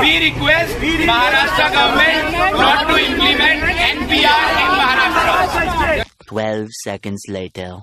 We request Maharashtra government not to implement NPR in Maharashtra. 12 seconds later.